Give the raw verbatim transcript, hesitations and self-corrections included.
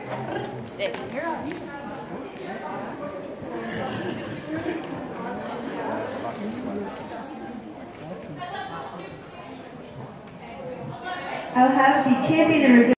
Stay here. I'll have the champion and reserve